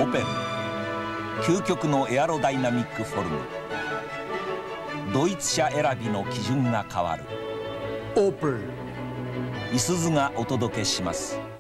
オペル、究極のエアロダイナミックフォルム。ドイツ車選びの基準が変わる。 オペル、 いすゞがお届けします。